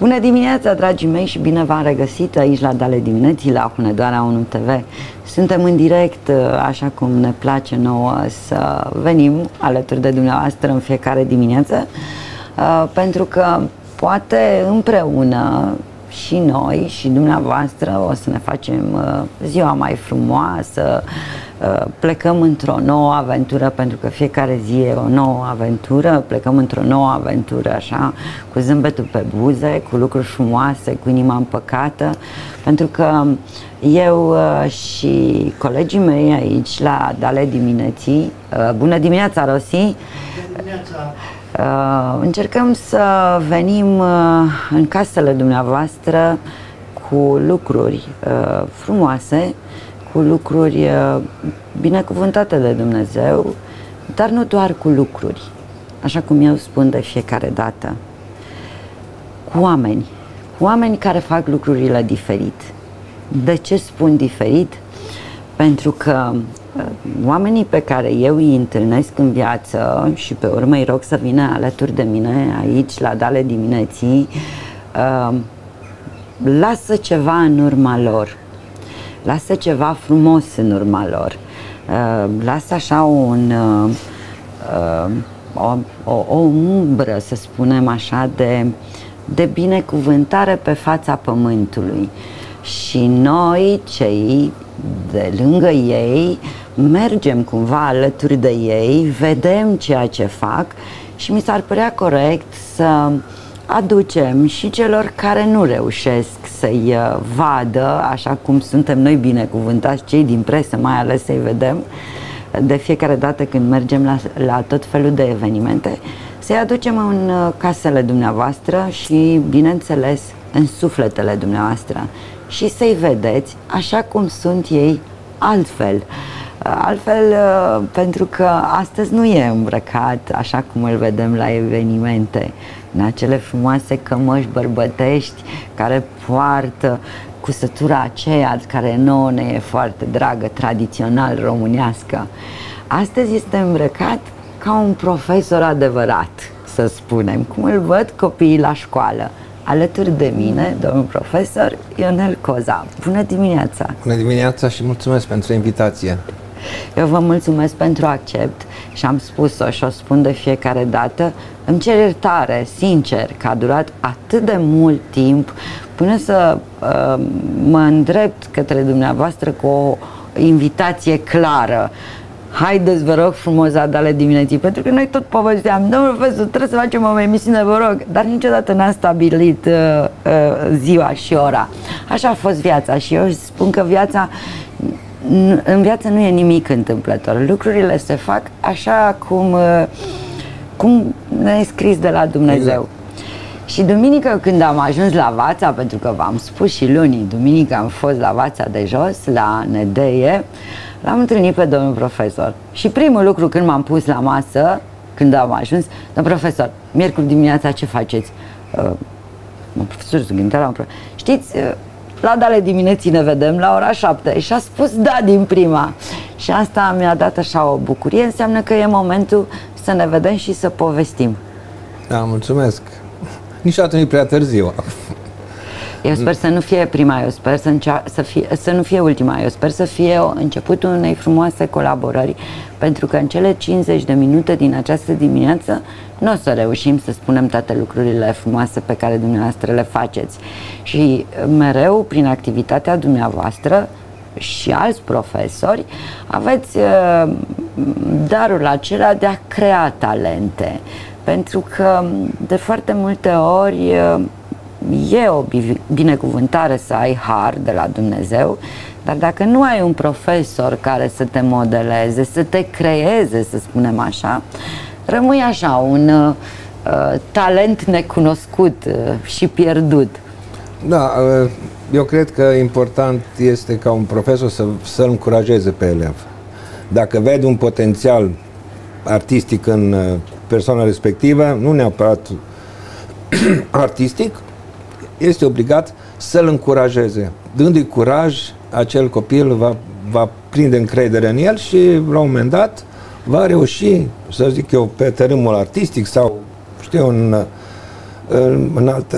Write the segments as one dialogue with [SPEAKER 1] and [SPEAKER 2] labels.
[SPEAKER 1] Bună dimineața, dragii mei, și bine v-am regăsit aici la Dale Dimineții, la Hunedoara 1 TV. Suntem în direct, așa cum ne place nouă să venim alături de dumneavoastră în fiecare dimineață, pentru că poate împreună și noi și dumneavoastră o să ne facem ziua mai frumoasă, plecăm într-o nouă aventură, pentru că fiecare zi e o nouă aventură, plecăm într-o nouă aventură așa, cu zâmbetul pe buze, cu lucruri frumoase, cu inima împăcată, pentru că eu și colegii mei aici la Dale Dimineții, bună dimineața, Rosi!
[SPEAKER 2] Bună dimineața!
[SPEAKER 1] Încercăm să venim în casele dumneavoastră cu lucruri frumoase, cu lucruri binecuvântate de Dumnezeu, dar nu doar cu lucruri, așa cum eu spun de fiecare dată, cu oameni care fac lucrurile diferit. De ce spun diferit? Pentru că oamenii pe eu îi întâlnesc în viață și pe urmă îi rog să vină alături de mine aici la Dale Dimineții, lasă ceva în urma lor, lasă ceva frumos în urma lor, lasă așa o umbră, să spunem așa, de binecuvântare pe fața pământului. Și noi, cei de lângă ei, mergem cumva alături de ei, vedem ceea ce fac și mi s-ar părea corect să aducem și celor care nu reușesc să-i vadă, așa cum suntem noi binecuvântați, cei din presă mai ales, să-i vedem de fiecare dată când mergem la tot felul de evenimente, să-i aducem în casele dumneavoastră și, bineînțeles, în sufletele dumneavoastră și să-i vedeți așa cum sunt ei altfel. Altfel, pentru că astăzi nu e îmbrăcat așa cum îl vedem la evenimente, în acele frumoase cămăși bărbătești care poartă cusătura aceea care nouă ne e foarte dragă, tradițional românească. Astăzi este îmbrăcat ca un profesor adevărat, să spunem, cum îl văd copiii la școală. Alături de mine, domnul profesor Ionel Coza. Bună dimineața!
[SPEAKER 3] Bună dimineața și mulțumesc pentru invitație!
[SPEAKER 1] Eu vă mulțumesc pentru accept și am spus-o și o spun de fiecare dată. Îmi cer iertare, sincer, că a durat atât de mult timp până să mă îndrept către dumneavoastră cu o invitație clară. Haideți, vă rog frumos, la Dale Dimineții, pentru că noi tot povesteam, domnul profesor, trebuie să facem o emisiune, vă rog, dar niciodată n-am stabilit ziua și ora. Așa a fost viața și eu spun că în viață nu e nimic întâmplător. Lucrurile se fac așa cum ne e scris de la Dumnezeu. Exact. Și duminică, când am ajuns la Vața, pentru că v-am spus și luni, duminică am fost la Vața de Jos, la Nedeie, l-am întâlnit pe domnul profesor. Și primul lucru când m-am pus la masă, când am ajuns, domnul profesor, miercuri dimineața ce faceți? Profesor, sunt gândită, știți, la Dale Dimineții ne vedem la ora 7. Și a spus da din prima. Și asta mi-a dat așa o bucurie, înseamnă că e momentul să ne vedem și să povestim.
[SPEAKER 3] Da, mulțumesc. Niciodată nu e prea târziu.
[SPEAKER 1] Eu sper să nu fie prima, eu sper să nu fie ultima, eu sper să fie începutul unei frumoase colaborări, pentru că în cele 50 de minute din această dimineață nu o să reușim să spunem toate lucrurile frumoase pe care dumneavoastră le faceți. Și mereu, prin activitatea dumneavoastră și alți profesori, aveți darul acela de a crea talente, pentru că de foarte multe ori e o binecuvântare să ai har de la Dumnezeu, dar dacă nu ai un profesor care să te modeleze, să te creeze, să spunem așa, rămâi așa un talent necunoscut și pierdut.
[SPEAKER 3] Da, eu cred că important este ca un profesor să-l încurajeze pe elev. Dacă vede un potențial artistic în persoana respectivă, nu neapărat artistic, este obligat să-l încurajeze. Dându-i curaj, acel copil va prinde încredere în el și la un moment dat va reuși, să zic eu, pe tărâmul artistic sau, știu, în altă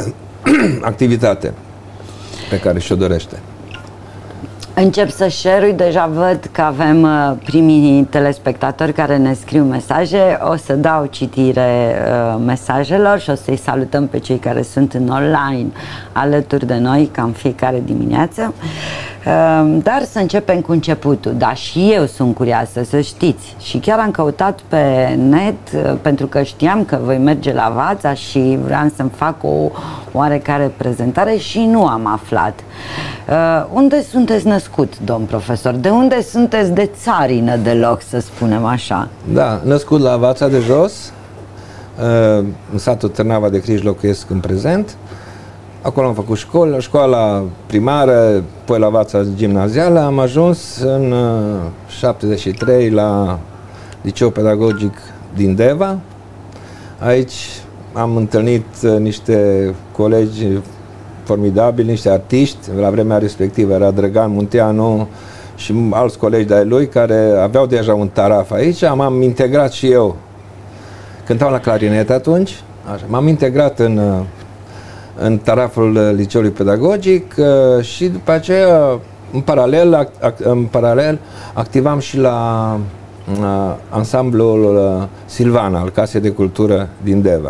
[SPEAKER 3] activitate pe care și-o dorește.
[SPEAKER 1] Încep să share-ui, deja văd că avem primii telespectatori care ne scriu mesaje. O să dau citire mesajelor și o să-i salutăm pe cei care sunt în online alături de noi, ca în fiecare dimineață. Dar să începem cu începutul. Da, și eu sunt curioasă, să știți. Și chiar am căutat pe net, pentru că știam că voi merge la Vața și vreau să-mi fac o oarecare prezentare și nu am aflat. Unde sunteți născut, domn profesor? De unde sunteți de țarină deloc, să spunem așa?
[SPEAKER 3] Da, născut la Vața de Jos, în satul Târnava de Criș locuiesc în prezent. Acolo am făcut școala primară, apoi la Vața gimnazială. Am ajuns în 73 la Liceu Pedagogic din Deva. Aici am întâlnit niște colegi formidabili, niște artiști. La vremea respectivă era Drăgan Munteanu și alți colegi de-ai lui care aveau deja un taraf aici. M-am integrat și eu. Cântau la clarinet atunci. M-am integrat în taraful Liceului Pedagogic și după aceea, în paralel activam și la ansamblul Silvana al Casei de Cultură din Deva.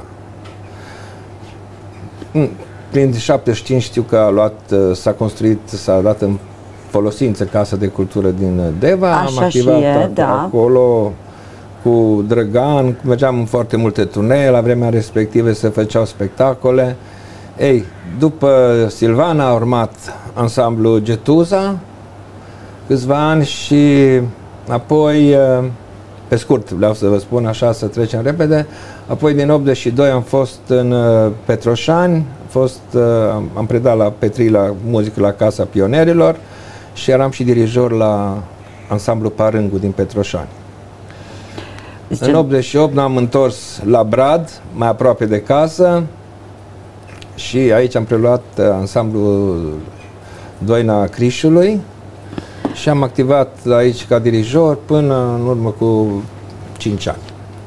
[SPEAKER 3] Prin 75 știu că s-a dat în folosință Casa de Cultură din Deva.
[SPEAKER 1] Așa
[SPEAKER 3] am activat
[SPEAKER 1] da.
[SPEAKER 3] Cu Drăgan, mergeam în foarte multe turnee, la vremea respectivă se făceau spectacole. Ei, după Silvana a urmat ansamblul Getuza câțiva ani și apoi, pe scurt, vreau să vă spun așa, să trecem repede, apoi din 82 am fost în Petroșani, am predat la Petri la muzică la Casa Pionerilor și eram și dirijor la ansamblu Parângu din Petroșani. În 88 ne-am întors la Brad, mai aproape de casă, și aici am preluat ansamblul Doina Crișului și am activat aici ca dirijor până în urmă cu 5 ani.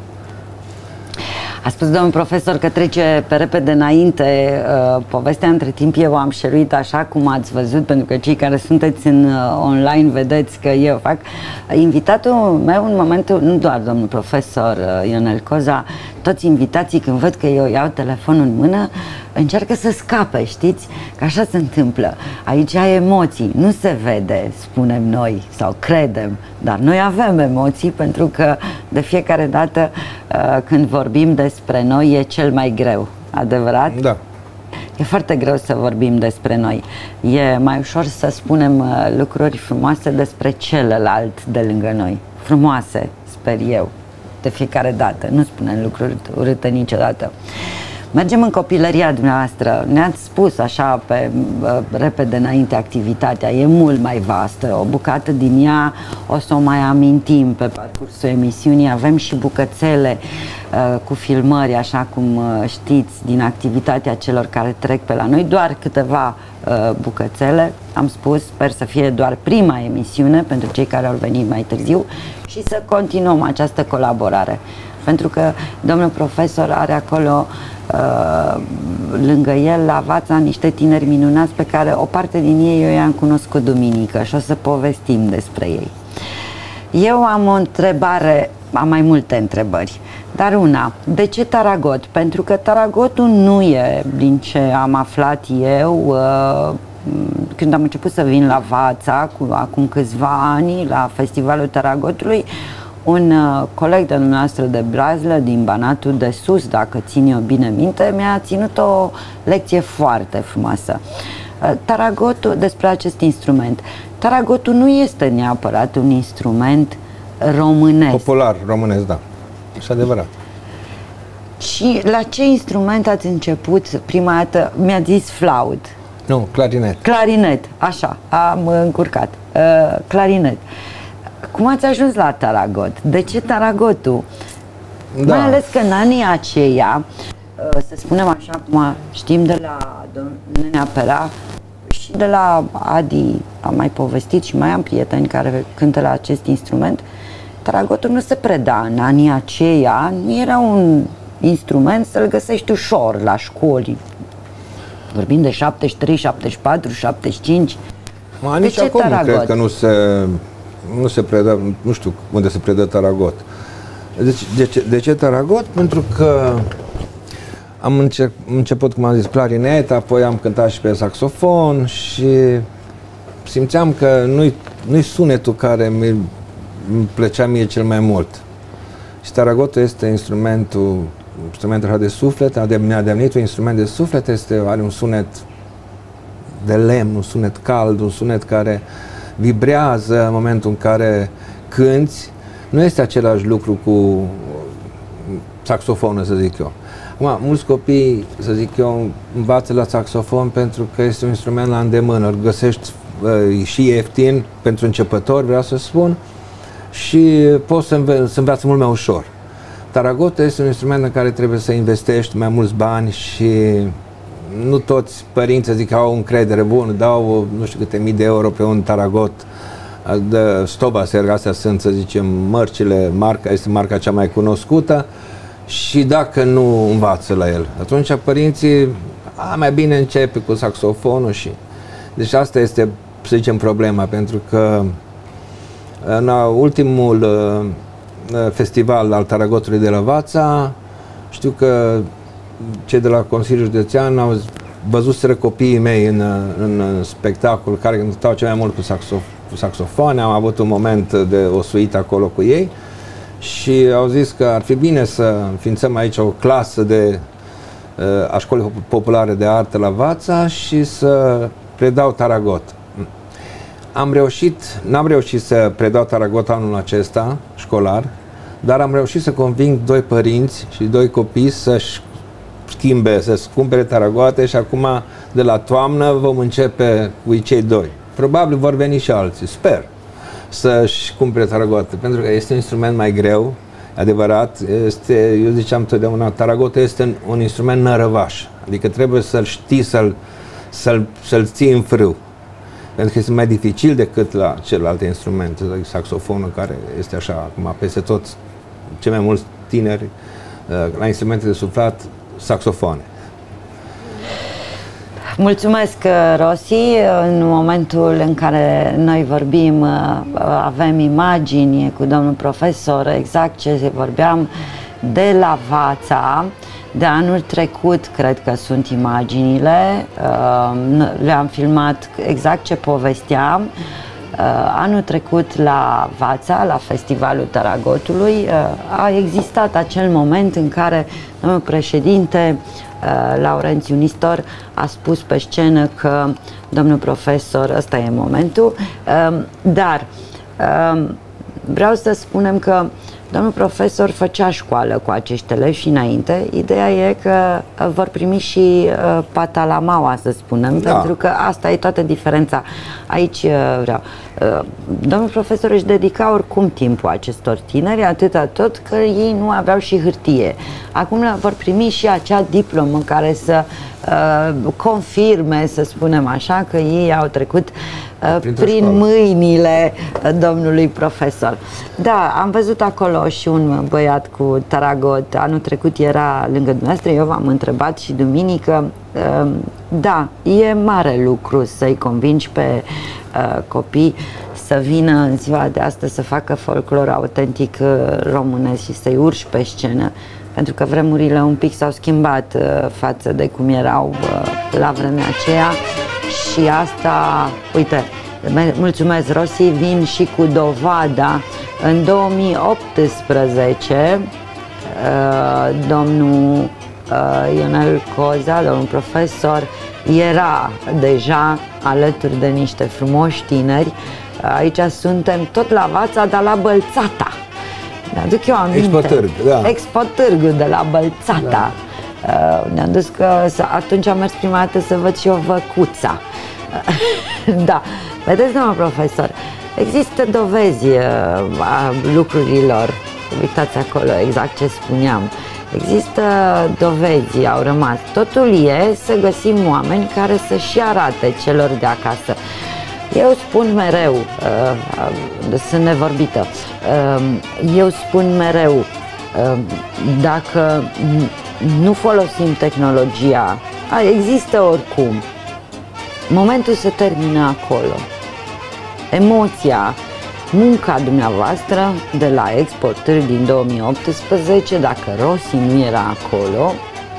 [SPEAKER 1] A spus domnul profesor că trece pe repede înainte povestea, între timp eu am șeruit așa cum ați văzut, pentru că cei care sunteți în online vedeți că eu fac. Invitatul meu în momentul, nu doar domnul profesor Ionel Coza, toți invitații când văd că eu iau telefonul în mână încearcă să scape, știți? Că așa se întâmplă. Aici ai emoții, nu se vede, spunem noi, sau credem, dar noi avem emoții pentru că de fiecare dată când vorbim despre noi e cel mai greu, adevărat?
[SPEAKER 3] Da.
[SPEAKER 1] E foarte greu să vorbim despre noi. E mai ușor să spunem lucruri frumoase despre celălalt de lângă noi. Frumoase, sper eu, de fiecare dată. Nu spunem lucruri urâte niciodată. Mergem în copilăria dumneavoastră. Ne-ați spus așa pe repede înainte activitatea. E mult mai vastă. O bucată din ea o să o mai amintim pe parcursul emisiunii. Avem și bucățele cu filmări, așa cum știți, din activitatea celor care trec pe la noi. Doar câteva bucățele. Am spus, sper să fie doar prima emisiune pentru cei care au venit mai târziu și să continuăm această colaborare. Pentru că domnul profesor are acolo lângă el, la Vața, niște tineri minunați pe care o parte din ei eu i-am cunoscut duminică și o să povestim despre ei. Eu am o întrebare, am mai multe întrebări, dar una, de ce Taragot? Pentru că Taragotul nu e, din ce am aflat eu, când am început să vin la Vața, acum câțiva ani, la Festivalul Taragotului, un coleg de dumneavoastră de Brazlă, din Banatul de Sus, dacă țin eu bine minte, mi-a ținut o lecție foarte frumoasă. Taragotul, despre acest instrument. Taragotul nu este neapărat un instrument românesc.
[SPEAKER 3] Popular românesc, da. Și adevărat.
[SPEAKER 1] Și la ce instrument ați început prima dată? Mi-a zis flaut.
[SPEAKER 3] Nu, clarinet.
[SPEAKER 1] Clarinet, așa, am încurcat. Clarinet. Cum ați ajuns la Taragot? De ce Taragotul? Da. Mai ales că în anii aceia, să spunem așa cum știm de la Nenea Pera și de la Adi, am mai povestit și mai am prieteni care cântă la acest instrument, Taragotul nu se preda în anii aceia, nu era un instrument să-l găsești ușor la școli. Vorbim de 73, 74, 75.
[SPEAKER 3] Nici acum cred că nu se predă, nu știu unde se predă Taragot. De ce Taragot? Pentru că am început, cum am zis, clarinet, apoi am cântat și pe saxofon și simțeam că nu-i sunetul care îmi plăcea mie cel mai mult. Și Taragotul este instrumentul de suflet, a devenit un instrument de suflet, are un sunet de lemn, un sunet cald, un sunet care vibrează în momentul în care cânți. Nu este același lucru cu saxofonul, să zic eu. Acum, mulți copii, să zic eu, învață la saxofon pentru că este un instrument la îndemână, îl găsești și ieftin pentru începători, vreau să spun, și poți să înveți mult mai ușor. Taragotul este un instrument în care trebuie să investești mai mulți bani și nu toți părinții, zic, au încredere bună, dau nu știu câte mii de euro pe un Taragot de Stobaser, astea sunt, să zicem, mărcile, este marca cea mai cunoscută, și dacă nu învață la el, atunci părinții, mai bine începe cu saxofonul și... Deci asta este, să zicem, problema, pentru că în ultimul festival al Taragotului de la Vața, știu că cei de la Consiliul Județean au văzuseră copiii mei în spectacol, care cântau cel mai mult cu saxofoane. Am avut un moment de o suită acolo cu ei și au zis că ar fi bine să înființăm aici o clasă a Școlii Populare de Artă la Vața și să predau Taragot. N-am reușit să predau Taragot anul acesta, școlar, dar am reușit să conving 2 părinți și 2 copii să-și cumpere Taragoate și acum, de la toamnă, vom începe cu cei 2. Probabil vor veni și alții, sper, să-și cumpere Taragoate, pentru că este un instrument mai greu, adevărat, eu ziceam totdeauna, Taragotul este un instrument nărăvaș, adică trebuie să-l știi, să-l ții în frâu. Pentru că este mai dificil decât la celelalte instrumente, saxofonul, care este așa, acum peste tot, cei mai mulți tineri, la instrumente de suflat, saxofoane.
[SPEAKER 1] Mulțumesc, Rossi. În momentul în care noi vorbim, avem imagini cu domnul profesor, exact ce vorbeam, de la Vața. De anul trecut, cred că sunt imaginile, le-am filmat exact ce povesteam. Anul trecut la Vața, la Festivalul Taragotului, a existat acel moment în care domnul președinte Laurențiu Nistor a spus pe scenă că domnul profesor, ăsta e momentul, dar vreau să spunem că domnul profesor făcea școală cu acești elevi și înainte. Ideea e că vor primi și patalamaua, să spunem, da, pentru că asta e toată diferența. Aici vreau. Domnul profesor își dedica oricum timpul acestor tineri, atâta tot că ei nu aveau și hârtie. Acum vor primi și acea diplomă care să confirme, să spunem așa, că ei au trecut prin mâinile domnului profesor. Da, am văzut acolo și un băiat cu Taragot. Anul trecut era lângă dumneavoastră, eu v-am întrebat și duminică. Da, e mare lucru să-i convingi pe copii să vină în ziua de astăzi să facă folclor autentic românesc și să-i urci pe scenă, pentru că vremurile un pic s-au schimbat față de cum erau la vremea aceea. Și asta, uite, mulțumesc, Rossi, vin și cu dovada. În 2018 domnul Ionel Coza, domnul profesor, era deja alături de niște frumoși tineri. Aici suntem tot la Vața, dar la Bălțata. Mi-aduc eu aminte.
[SPEAKER 3] Expo Târg, da.
[SPEAKER 1] Expo Târg de la Bălțata. Da. Ne-am dus că atunci am mers prima dată să văd și o văcuța. Da. Vedeți, domnul profesor, există dovezi a lucrurilor. Uitați acolo exact ce spuneam. Există dovezi, au rămas. Totul e să găsim oameni care să-și arate celor de acasă. Eu spun mereu, sunt nevorbită, eu spun mereu, dacă nu folosim tehnologia există oricum. Momentul se termină acolo. Emoția, munca dumneavoastră de la exportări din 2018, dacă Rossi nu era acolo,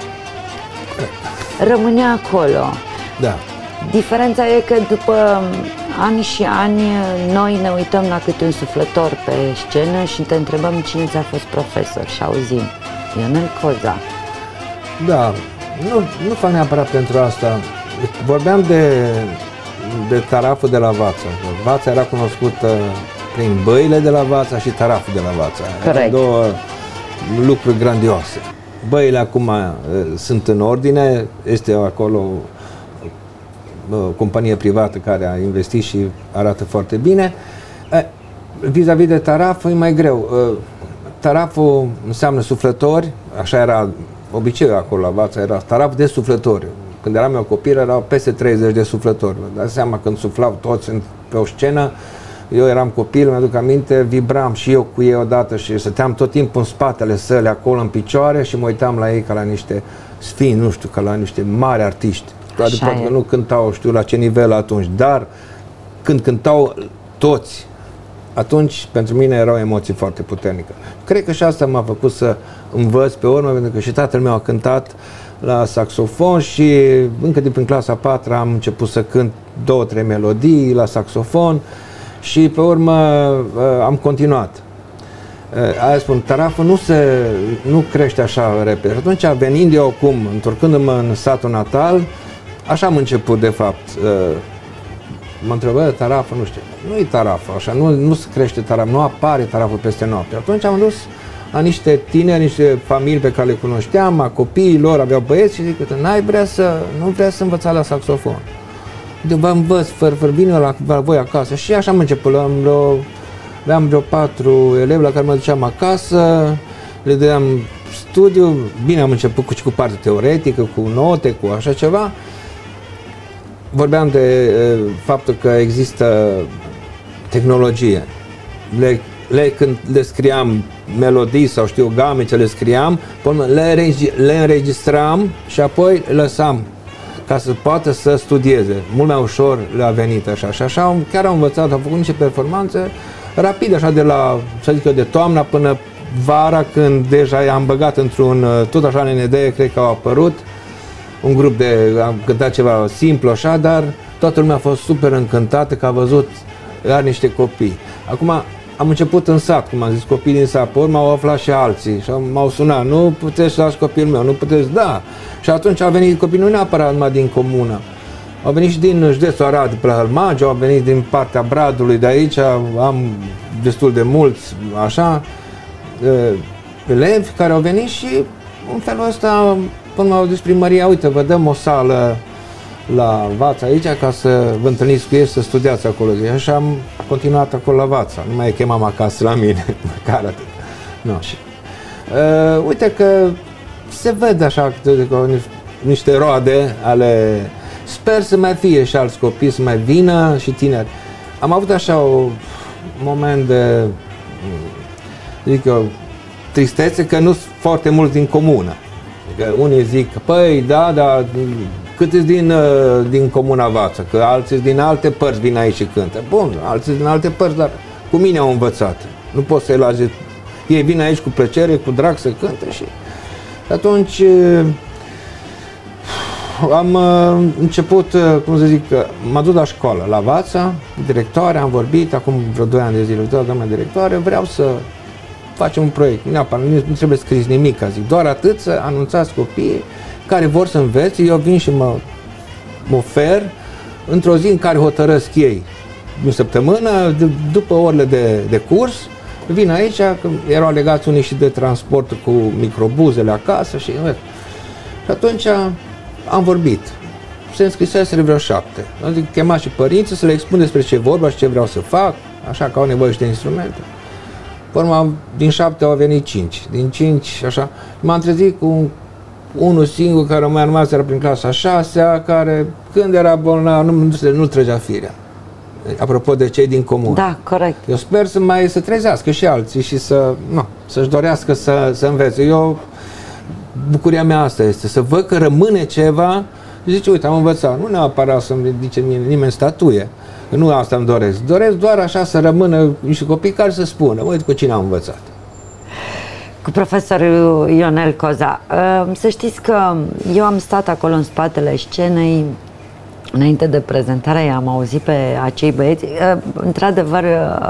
[SPEAKER 1] rămânea acolo.
[SPEAKER 3] Da.
[SPEAKER 1] Diferența e că după ani și ani noi ne uităm la câte un suflător pe scenă și te întrebăm cine ți-a fost profesor și auzim Ionel Coza.
[SPEAKER 3] Da, nu fac neapărat pentru asta. Vorbeam de taraful de la Vața. Vața era cunoscută prin băile de la Vața și taraful de la Vața.
[SPEAKER 1] Corect.
[SPEAKER 3] Două lucruri grandioase. Băile acum sunt în ordine, este acolo o companie privată care a investit și arată foarte bine. Vis-a-vis de taraf e mai greu. Taraful înseamnă suflători, așa era obiceiul acolo la Vața, era taraf de suflători. Când eram eu copil erau peste 30 de suflători. Dați seama când suflau toți pe o scenă, eu eram copil, mi-aduc aminte, vibram și eu cu ei odată și stăteam tot timpul în spatele sălii acolo în picioare și mă uitam la ei ca la niște sfinți, nu știu, ca la niște mari artiști. Poate că nu cântau, știu la ce nivel atunci, dar când cântau toți, atunci pentru mine era o emoție foarte puternică. Cred că și asta m-a făcut să învăț pe urmă, pentru că și tatăl meu a cântat la saxofon și încă de prin clasa 4 am început să cânt 2-3 melodii la saxofon și pe urmă am continuat. Aia spun, taraful nu crește așa repede. Și atunci, venind eu acum, întorcându-mă în satul natal, așa am început, de fapt. Mă întrebă, taraful, nu știu, nu e taraful, așa, nu se crește taraful, nu apare taraful peste noapte. Atunci am dus la niște tineri, niște familii pe care le cunoșteam, a copiii lor, aveau băieți și zic, nu vrea să învăța la saxofon. Vă învăț, vine la voi acasă. Și așa am început, aveam vreo 4 elevi la care mă duceam acasă, le dădeam studiu, bine am început cu partea teoretică, cu note, cu așa ceva. Vorbeam de faptul că există tehnologie. Când le scriam melodii sau știu game ce le scriam, le înregistram și apoi lăsam ca să poată să studieze. Mult mai ușor le-a venit așa. Și așa chiar am învățat, am făcut niște performanțe rapide, așa de la, să zic eu, de toamna până vara, când deja i-am băgat într-un, tot așa în idee, cred că au apărut un grup am cântat ceva simplu așa, dar toată lumea a fost super încântată că a văzut, are niște copii. Acum am început în sat, cum am zis, copii din sat, pe urmă au aflat și alții și m-au sunat, nu puteți să lași copilul meu, nu puteți, da. Și atunci au venit copii, nu neapărat numai din comună, au venit și din județul Arad, pe la Hălmagi, au venit din partea Bradului, de aici am destul de mulți, așa, elevi care au venit și în felul ăsta, până m-au zis primăria, uite, vă dăm o sală la Vața aici ca să vă întâlniți cu ei, să studiați acolo. Și așa am continuat acolo la Vața, nu mai chemam acasă la mine, măcar atât. No, și, uite că se vede așa niște roade ale... Sper să mai fie și alți copii, să mai vină și tineri. Am avut așa un moment de, zic eu, tristețe că nu sunt foarte mulți din comună. Că unii zic, păi da, dar cât e din comuna Vața, că alții din alte părți vin aici și cântă. Bun, alții din alte părți, dar cu mine au învățat. Nu pot să-i las. Ei vin aici cu plăcere, cu drag să cânte și atunci am început, cum să zic, m-am dus la școală, la Vața, directoare, am vorbit, acum vreo 2 ani de zile, doamna directoare, vreau să facem un proiect, nu trebuie scris nimic, zic, doar atât să anunțați copiii care vor să învețe, eu vin și mă ofer într-o zi în care hotărăsc ei, în săptămână, după orele de curs, vin aici, că erau legați unii și de transport cu microbuzele acasă și atunci am vorbit. Se înscriseseră vreo 7. Adică chema și părinții să le expun despre ce vorba și ce vreau să fac, așa că au nevoie și de instrumente. Pe urmă, din 7 au venit 5. Din 5, așa, m-am trezit cu unul singur care mai rămas, era prin clasa 6-a, care când era bolnav nu trăgea firea. Apropo de cei din comun.
[SPEAKER 1] Da, corect.
[SPEAKER 3] Eu sper să trezească și alții și să-și dorească să învețe. Bucuria mea asta este, să văd că rămâne ceva Zice, uite, am învățat, nu neapărat să-mi ridice nimeni statuie, că nu asta îmi doresc. Doresc doar așa să rămână niște copii care să spună, uite, cu cine am învățat.
[SPEAKER 1] Cu profesorul Ionel Coza. Să știți că eu am stat acolo în spatele scenei. Înainte de prezentare i-am auzit pe acei băieți. Într-adevăr,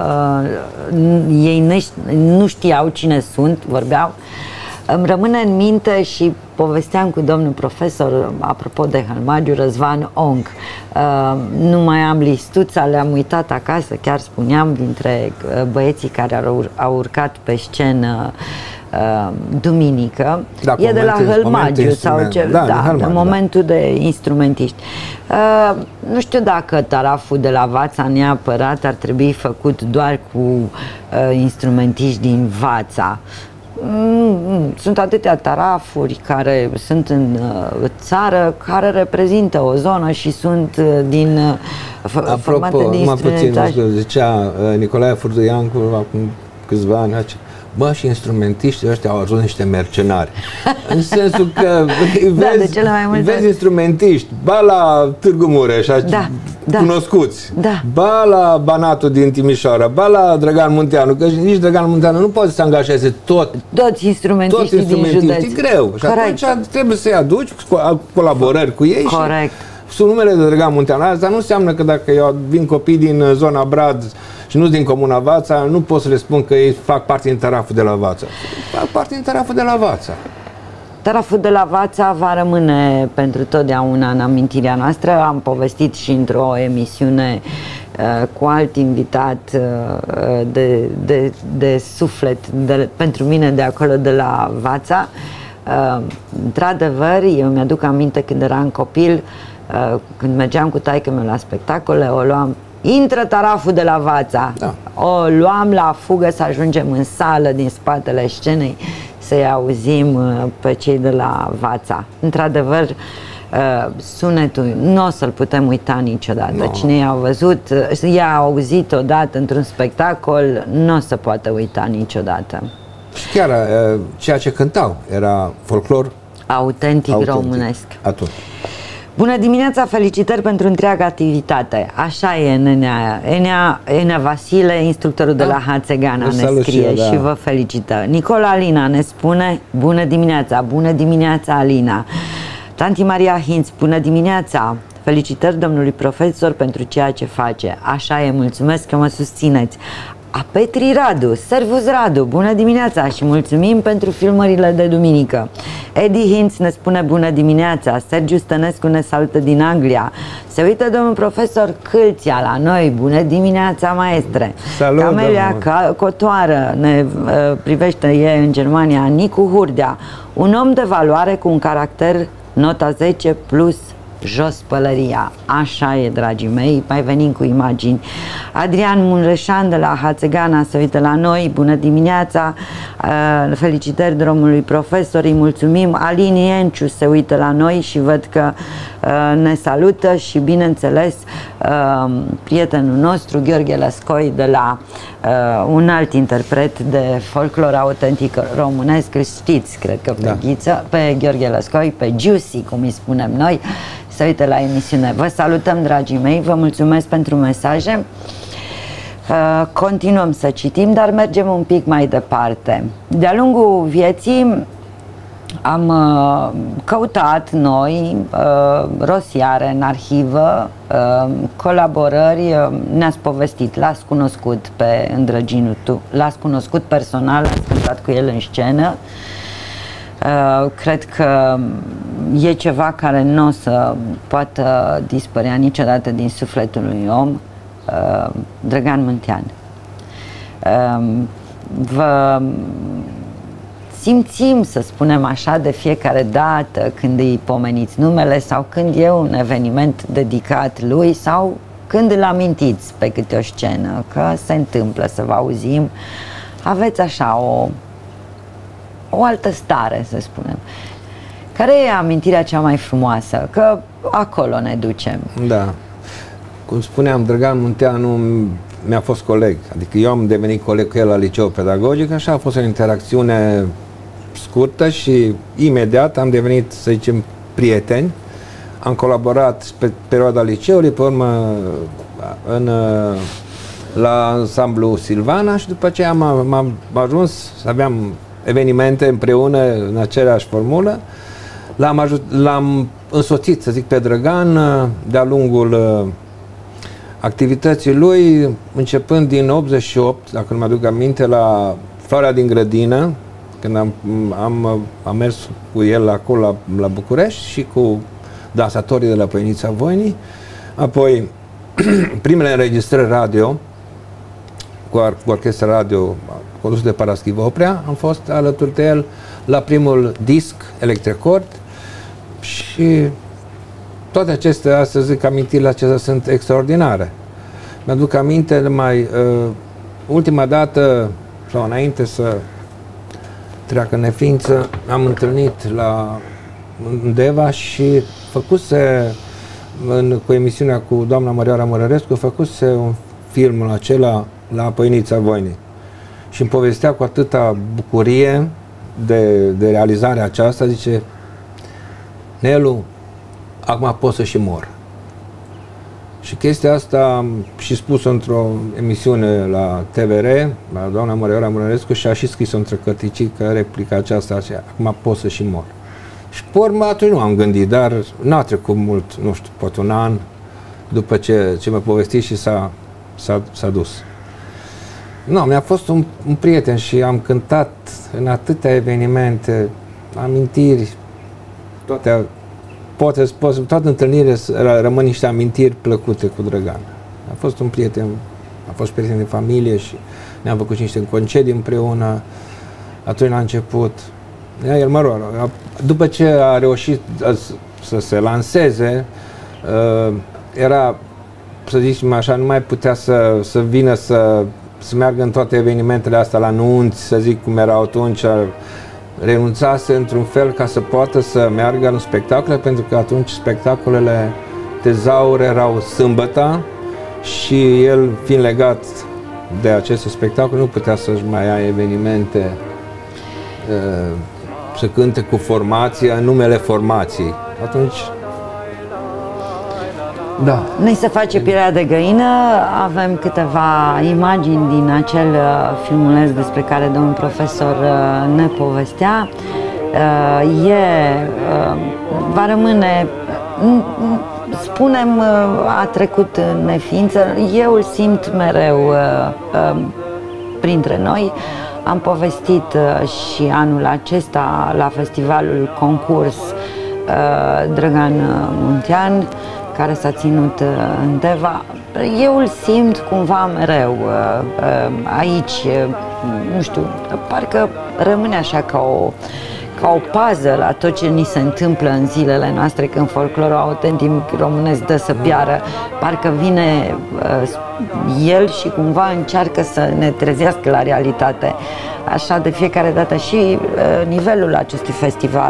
[SPEAKER 1] ei nu știau cine sunt, vorbeau. Îmi rămâne în minte și povesteam cu domnul profesor, apropo de Hălmagiu, Răzvan Onc. Nu mai am listuța, le-am uitat acasă, chiar spuneam, dintre băieții care au urcat pe scenă duminică, da, e de la Hălmagiu sau ce, în momentul de instrumentiști. Nu știu dacă taraful de la Vața neapărat ar trebui făcut doar cu instrumentiști din Vața. Sunt atâtea tarafuri care sunt în țară, care reprezintă o zonă și sunt din formate din instrumentași.
[SPEAKER 3] Zicea Nicolae Furduiancu acum câțiva ani, bă, și instrumentiștii ăștia au ajuns niște mercenari. În sensul că vezi instrumentiști, ba la Târgu Mureș, cunoscuți, ba la Banatul din Timișoara, ba la Drăgan Munteanu, că nici Drăgan Munteanu nu poate să angajeze toți instrumentiștii din județ. E greu. Și atunci trebuie să-i aduci colaborări cu ei.
[SPEAKER 1] Corect.
[SPEAKER 3] Și sub numele de Drăgan Munteanu. Asta nu înseamnă că dacă eu vin copii din zona Brad și nu din Comuna Vața, nu pot să le spun că ei fac parte din taraful de la Vața. Fac parte din taraful de la Vața.
[SPEAKER 1] Taraful de la Vața va rămâne pentru totdeauna în amintirea noastră. Am povestit și într-o emisiune cu alt invitat de suflet pentru mine de acolo, de la Vața. Într-adevăr, eu mi-aduc aminte când eram copil, când mergeam cu taică-miu la spectacole, o luam, intră taraful de la Vața, o luam la fugă să ajungem în sală din spatele scenei să-i auzim pe cei de la Vața. Într-adevăr, sunetul nu o să-l putem uita niciodată. No. Cine i-a văzut, i-a auzit odată într-un spectacol, nu o să poată uita niciodată.
[SPEAKER 3] Și chiar ceea ce cântau era folclor
[SPEAKER 1] autentic românesc.
[SPEAKER 3] Atunci.
[SPEAKER 1] Bună dimineața, felicitări pentru întreaga activitate. Așa e, Enea Vasile, instructorul de la Hațegana, ne scrie și vă felicită. Nicola Alina ne spune bună dimineața Alina. Tanti Maria Hinț, bună dimineața, felicitări domnului profesor pentru ceea ce face. Așa e, mulțumesc că mă susțineți. A Petri Radu, servus Radu, bună dimineața și mulțumim pentru filmările de duminică. Eddie Hinz ne spune bună dimineața, Sergiu Stănescu ne salută din Anglia, se uită domnul profesor Câlția la noi, bună dimineața maestre.
[SPEAKER 3] Salut,
[SPEAKER 1] Camelia Cotoară ne privește, e în Germania. Nicu Hurdea, un om de valoare cu un caracter nota 10 plus jos pălăria. Așa e, dragii mei, mai venim cu imagini. Adrian Munreșan de la Hațegana se uită la noi, bună dimineața, felicitări drumului profesor, îi mulțumim. Alin Ienciu se uită la noi și văd că ne salută și bineînțeles prietenul nostru Gheorghe Lăscoi de la un alt interpret de folclor autentic românesc, îl știți, cred că pe Ghiță, pe Gheorghe Lăscoi, pe Giussi, cum îi spunem noi, se uită la emisiune. Vă salutăm, dragii mei, vă mulțumesc pentru mesaje. Continuăm să citim, dar mergem un pic mai departe. De-a lungul vieții am căutat noi rosiare în arhivă, colaborări, ne-ați povestit, l-ați cunoscut pe Îndrăginu, tu l-ați cunoscut personal, ați cântat cu el în scenă. Cred că e ceva care nu o să poată dispărea niciodată din sufletul unui om. Drăgan Muntean, vă simțim, să spunem așa, de fiecare dată când îi pomeniți numele sau când e un eveniment dedicat lui sau când îl amintiți pe câte o scenă, că se întâmplă să vă auzim. Aveți așa o altă stare, să spunem. Care e amintirea cea mai frumoasă? Că acolo ne ducem.
[SPEAKER 3] Da. Cum spuneam, Drăgan Munteanu mi-a fost coleg. Adică eu am devenit coleg cu el la liceu pedagogic, așa a fost o interacțiune scurtă și imediat am devenit, să zicem, prieteni. am colaborat pe perioada liceului, pe urmă la ansamblu Silvana și după aceea am ajuns să aveam evenimente împreună în aceeași formulă. L-am însoțit, să zic, pe Drăgan de-a lungul activității lui, începând din 88, dacă nu mi-aduc aminte, la Floarea din Grădină, când am mers cu el acolo la București și cu dansatorii de la Păinița Voinii. Apoi, primele înregistrări radio, cu orchestra radio condusă de Paraschiv Oprea, am fost alături de el la primul disc Electrecord și toate acestea, să zic, amintirile acestea sunt extraordinare. Mi-aduc aminte ultima dată, sau înainte să treacă în neființă, am întâlnit în Deva și făcuse, cu emisiunea cu doamna Mărioara Mărărescu, făcuse un film acela la Păinița Voinii. Și îmi povestea cu atâta bucurie de realizarea aceasta, zice: Nelu, acum pot să și mor. Și chestia asta am și spus-o într-o emisiune la TVR, la doamna Mărioara Mărărescu, și a și scris-o într-o cărticică replica aceasta, acum pot să și mor. Și pe urmă atunci nu am gândit, dar n-a trecut mult, nu știu, poate un an după ce mi-a povestit și s-a dus. Nu, mi-a fost un prieten și am cântat în atâtea evenimente, amintiri, toate întâlnirile rămân niște amintiri plăcute cu Drăgan. A fost un prieten, a fost prieten de familie și ne-am făcut și niște concedii împreună atunci la început. El, mă rog, după ce a reușit să se lanseze, era, să zicem așa, nu mai putea să vină să meargă în toate evenimentele astea la nunți, să zic cum erau atunci, renunțase într-un fel ca să poată să meargă în spectacole, pentru că atunci spectacolele tezaur erau sâmbătă și el, fiind legat de aceste spectacole, nu putea să-și mai ia evenimente, să cânte cu formația, în numele formației. Atunci, da.
[SPEAKER 1] Noi se face pielea de găină, avem câteva imagini din acel filmuleț despre care domnul profesor ne povestea. Va rămâne, spunem, a trecut în neființă, eu îl simt mereu printre noi. Am povestit și anul acesta la festivalul concurs Drăgan Muntean, care s-a ținut în Deva. Eu îl simt cumva mereu aici, nu știu, parcă rămâne așa ca o pază la tot ce ni se întâmplă în zilele noastre, când folclorul autentic românesc dă să piară. Parcă vine el și cumva încearcă să ne trezească la realitate. Așa de fiecare dată și nivelul acestui festival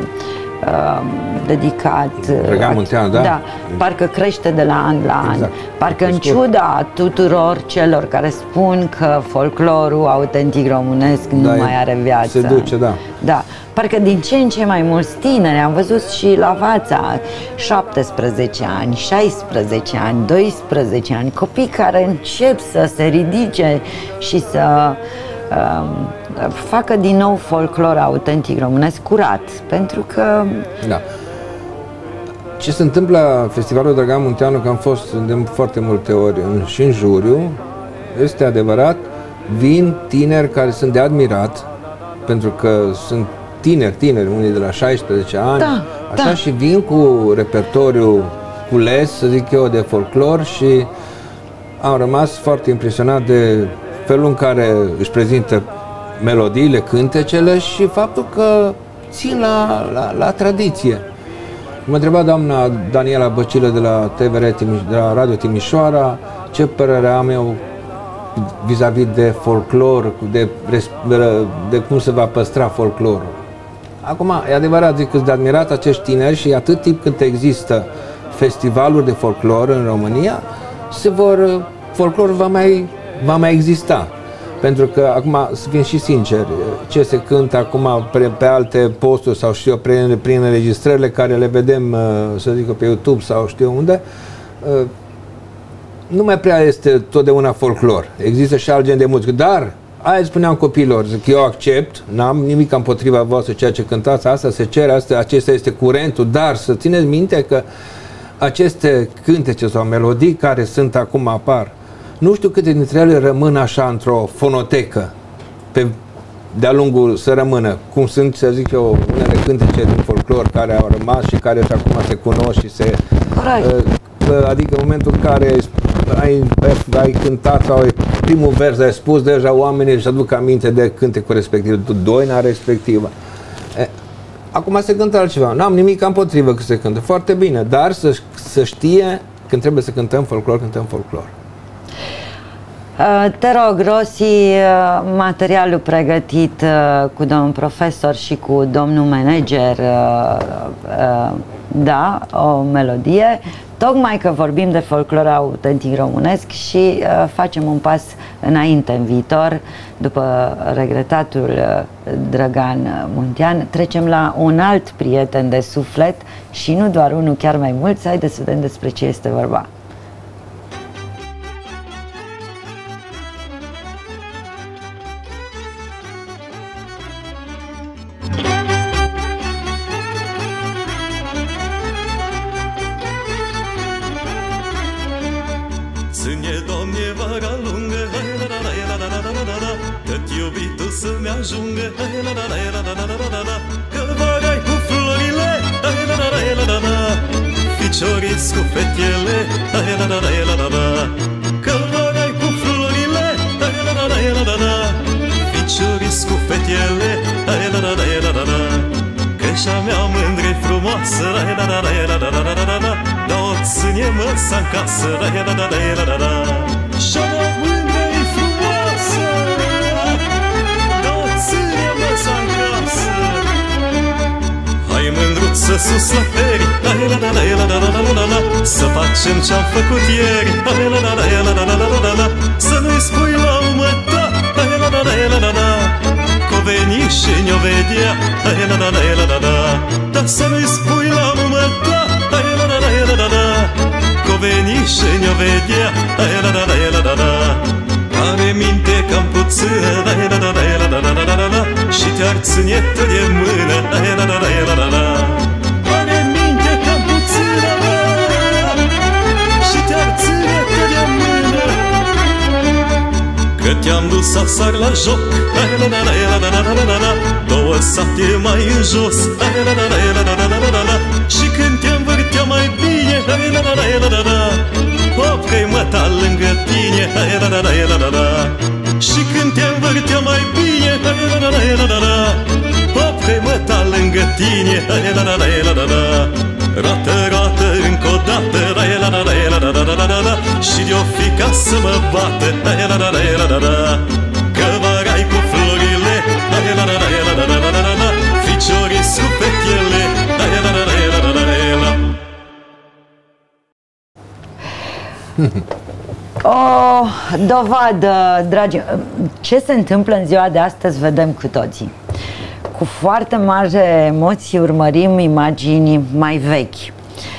[SPEAKER 1] dedicat
[SPEAKER 3] Drăgan Muntean, da?
[SPEAKER 1] Da, parcă crește de la an la an.
[SPEAKER 3] Exact.
[SPEAKER 1] Parcă în ciuda tuturor celor care spun că folclorul autentic românesc nu mai are viață.
[SPEAKER 3] Se duce, da.
[SPEAKER 1] Da, parcă din ce în ce mai mulți tineri, am văzut și la Vața, 17 ani, 16 ani, 12 ani, copii care încep să se ridice și să facă din nou folclor autentic românesc curat, pentru că...
[SPEAKER 3] Da. Ce se întâmplă la Festivalul Drăgan Munteanu, că am fost de foarte multe ori și în juriu, este adevărat, vin tineri care sunt de admirat, pentru că sunt tineri, unii de la 16 ani,
[SPEAKER 1] da,
[SPEAKER 3] așa, da. Și vin cu repertoriu cules, să zic eu, de folclor și am rămas foarte impresionat de felul în care își prezintă melodiile, cântecele și faptul că țin la tradiție. Mă întreba doamna Daniela Băcilă de la TVR, de la Radio Timișoara, ce părere am eu vis-a-vis de folclor, de cum se va păstra folclorul. Acum, e adevărat, zic că de admirat acești tineri și atât timp cât există festivaluri de folclor în România, folclorul va mai exista. Pentru că, acum, să fim și sinceri, ce se cântă acum pe alte posturi sau știu eu, prin înregistrările care le vedem, să zic, pe YouTube sau știu unde, nu mai prea este totdeauna folclor. Există și alt gen de muzică, dar aia spuneam copiilor, zic, eu accept, n-am nimic împotriva voastră ceea ce cântați, asta se cere, acesta este curentul, dar să țineți minte că aceste cântece sau melodii care sunt acum apar, nu știu câte dintre ele rămân așa într-o fonotecă de-a lungul să rămână, cum sunt, să zic eu, unele cântece din folclor care au rămas și care și acum se cunosc și se... Adică în momentul în care ai cântat sau primul vers ai spus, deja oamenii își aduc aminte de cântecul respectiv, doina respectivă. Acum se cântă altceva. N-am nimic împotrivă că se cântă. Foarte bine, dar să știe când trebuie să cântăm folclor, cântăm folclor.
[SPEAKER 1] Te rog, Rossi, materialul pregătit cu domnul profesor și cu domnul manager, da, o melodie, tocmai că vorbim de folclor autentic românesc și facem un pas înainte în viitor, după regretatul Drăgan Muntean, trecem la un alt prieten de suflet și nu doar unul, chiar mai mulți. Haideți să vedem despre ce este vorba.
[SPEAKER 2] Ține, Doamne, vara lungă, tot iubitul să-mi ajungă, că vara-i cu florile, ficiorii cu fetele, că vara-i cu florile, ficiorii cu fetele, că-și-a mea mândre frumoasă, dar o ține-mă să-n casă, și-a mea mândre frumoasă, dar o ține-mă să-n casă. Hai, mândruță, sus la peri, să facem ce-am făcut ieri, să nu-i spui la umăta, că-o veni și ne-o vedea, dar să nu-i spui la umăta, că-o veni și ne-o vedea, are minte cam puțină, și te-ar ține de mână, are minte cam puțină, și te-ar ține de mână, că te-am dus asar la joc, două sate mai în jos, și când te învârtea mai bine, hop, că-i măta lângă tine, și când te învârtea mai bine, hop, că-i măta lângă tine, roată, roată, încă o dată, și de-o fi ca să mă bată, că vara-i cu florile, ficiorii cu fetele.
[SPEAKER 1] O dovadă, dragi, ce se întâmplă în ziua de astăzi vedem cu toții. Cu foarte mare emoție urmărim imagini mai vechi.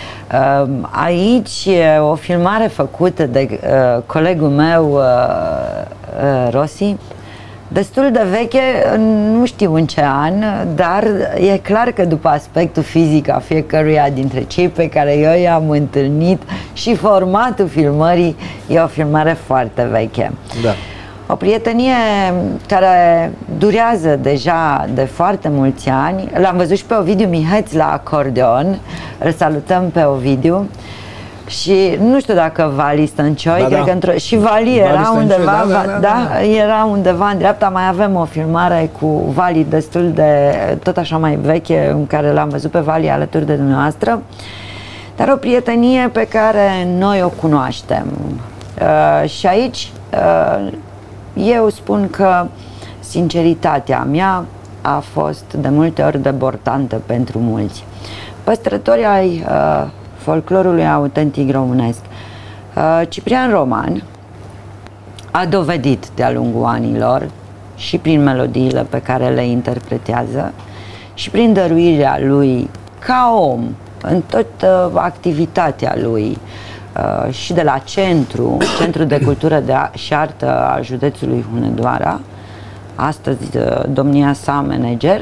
[SPEAKER 1] Aici o filmare făcută de colegul meu Rossi, destul de veche, nu știu în ce an, dar e clar că după aspectul fizic a fiecăruia dintre cei pe care eu i-am întâlnit și formatul filmării, e o filmare foarte veche.
[SPEAKER 3] Da.
[SPEAKER 1] O prietenie care durează deja de foarte mulți ani. L-am văzut și pe Ovidiu Mihăț la acordeon, îl salutăm pe Ovidiu. Și nu știu dacă Vali Stăncioi, cred că și Vali era undeva, era undeva în dreapta. Mai avem o filmare cu Vali destul de, tot așa mai veche, în care l-am văzut pe Vali alături de dumneavoastră. Dar o prietenie pe care noi o cunoaștem. Și aici eu spun că sinceritatea mea a fost de multe ori debordantă pentru mulți. Păstrători ai folclorului autentic românesc. Ciprian Roman a dovedit de-a lungul anilor și prin melodiile pe care le interpretează și prin dăruirea lui ca om în toată activitatea lui și de la Centru de Cultură și Artă a județului Hunedoara, astăzi domnia sa manager,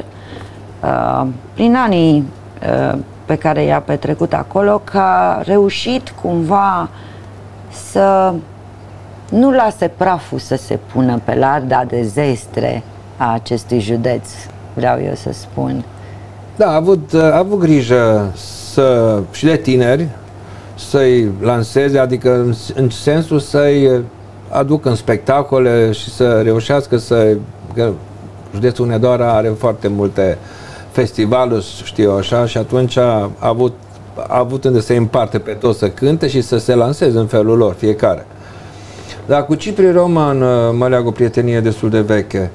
[SPEAKER 1] prin anii pe care i-a petrecut acolo, că a reușit cumva să nu lase praful să se pună pe larda de zestre a acestui județ, vreau eu să spun.
[SPEAKER 3] Da, a avut grijă și de tineri să-i lanseze, adică în sensul să-i aducă în spectacole și să reușească că județul Hunedoara are foarte multe festivaluri, știu așa, și atunci a avut unde să împarte pe toți să cânte și să se lanseze în felul lor, fiecare. Dar cu Cipri Roman mă leagă o prietenie destul de veche.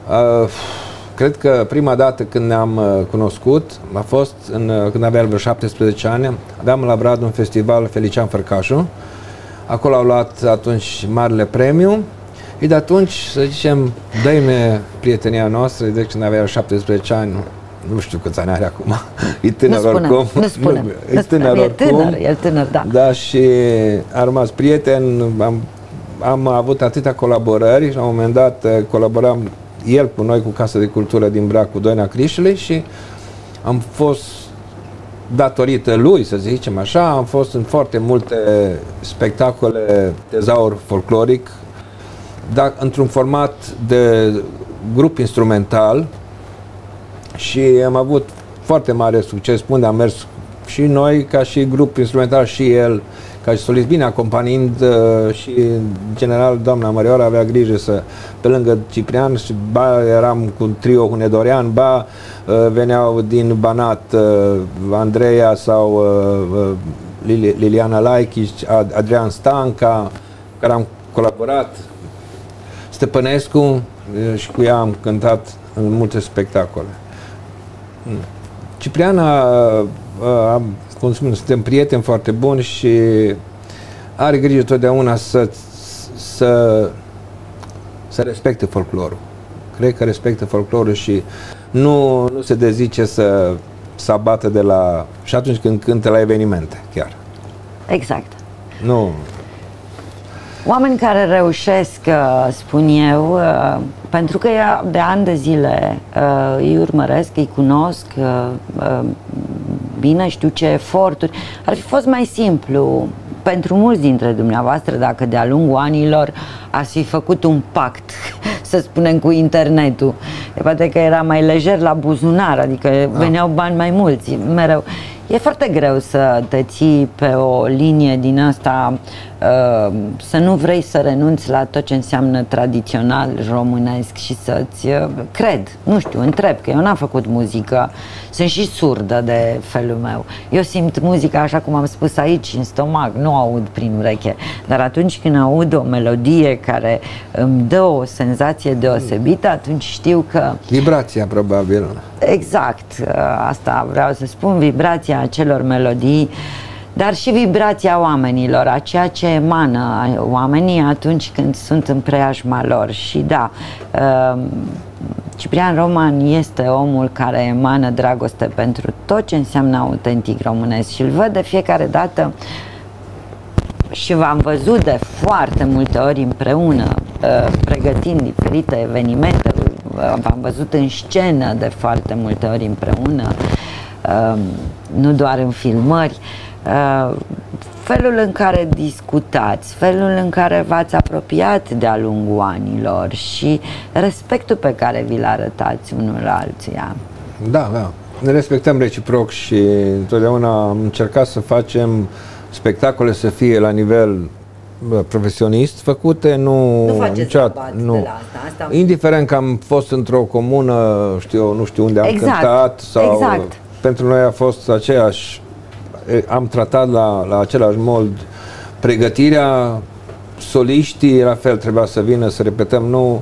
[SPEAKER 3] Cred că prima dată când ne-am cunoscut a fost când aveam vreo 17 ani. Aveam la Brad un festival Felician Fărcașu. Acolo au luat atunci marele premiu. Și de atunci, să zicem, dă-mi prietenia noastră, de când avea 17 ani. Nu știu câți ani are acum. E tânăr oricum.
[SPEAKER 1] Nu spune.
[SPEAKER 3] E
[SPEAKER 1] tânăr, da.
[SPEAKER 3] Da, și a rămas prieten. Am avut atâtea colaborări. La un moment dat colaboram el cu noi, cu Casa de Cultură din Brac, cu Doina Crișului, și am fost, datorită lui, să zicem așa, am fost în foarte multe spectacole tezaur folcloric, dar într-un format de grup instrumental, și am avut foarte mare succes, unde am mers și noi ca și grup instrumental și el ca și solist, bine acompaniind și în general doamna Mărioara avea grijă să, pe lângă Ciprian, și ba eram cu un trio hunedorean, ba veneau din Banat Andreea sau Liliana Laichi, Adrian Stanca, care am colaborat, Stăpânescu, și cu ea am cântat în multe spectacole. Cipriana, cum spun, suntem prieteni foarte buni și are grijă totdeauna să respecte folclorul. Cred că respectă folclorul și nu se dezice să abată de la... și atunci când cântă la evenimente, chiar.
[SPEAKER 1] Exact.
[SPEAKER 3] Nu...
[SPEAKER 1] Oameni care reușesc, spun eu, pentru că de ani de zile îi urmăresc, îi cunosc, bine știu ce eforturi. Ar fi fost mai simplu pentru mulți dintre dumneavoastră dacă de-a lungul anilor ați fi făcut un pact, să spunem, cu internetul. Poate că era mai lejer la buzunar, adică veneau bani mai mulți, mereu. E foarte greu să te ții pe o linie din asta, să nu vrei să renunți la tot ce înseamnă tradițional românesc și să-ți cred, nu știu, întreb, că eu n-am făcut muzică, sunt și surdă de felul meu. Eu simt muzica, așa cum am spus aici, în stomac, nu aud prin ureche, dar atunci când aud o melodie care îmi dă o senzație deosebită, atunci știu că... Vibrația,
[SPEAKER 3] probabil.
[SPEAKER 1] Exact, asta vreau să spun, vibrația acelor melodii, dar și vibrația oamenilor, a ceea ce emană oamenii atunci când sunt în preajma lor. Și da, Ciprian Roman este omul care emană dragoste pentru tot ce înseamnă autentic românesc și îl văd de fiecare dată și v-am văzut de foarte multe ori împreună, pregătind diferite evenimente, v-am văzut în scenă de foarte multe ori împreună, nu doar în filmări. Felul în care discutați, felul în care v-ați apropiat de-a lungul anilor și respectul pe care vi-l arătați unul la altuia.
[SPEAKER 3] Da, da. Ne respectăm reciproc și întotdeauna am încercat să facem spectacole să fie la nivel profesionist făcute, nu
[SPEAKER 1] faceți nu. De la asta.
[SPEAKER 3] Indiferent că am fost într-o comună, nu știu unde am cântat, sau pentru noi a fost aceeași, am tratat la același mod pregătirea, soliștii la fel trebuia să vină, să repetăm, nu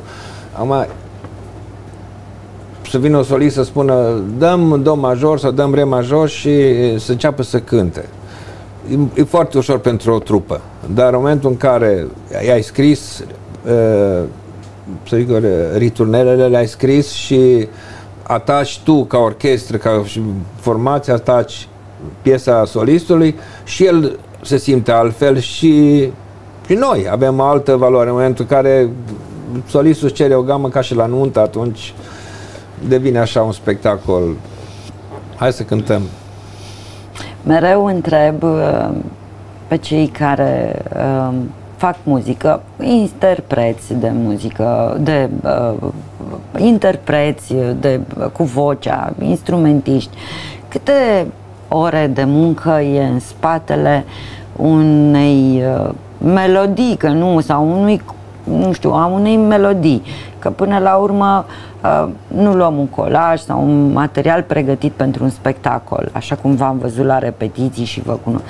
[SPEAKER 3] să vină o solist să spună dăm do major sau dăm re major și să înceapă să cânte. E foarte ușor pentru o trupă, dar în momentul în care i-ai scris să zic, riturnelele le-ai scris și ataci tu ca orchestră, ca și formație, ataci piesa solistului și el se simte altfel și noi avem altă valoare în momentul în care solistul își cere o gamă ca și la nuntă, atunci devine așa un spectacol. Hai să cântăm.
[SPEAKER 1] Mereu întreb pe cei care fac muzică, interpreți de muzică, de interpreți cu vocea, instrumentiști, câte ore de muncă e în spatele unei melodii, că nu, sau unui, nu știu, a unei melodii, că până la urmă nu luăm un colaj sau un material pregătit pentru un spectacol, așa cum v-am văzut la repetiții și vă cunosc.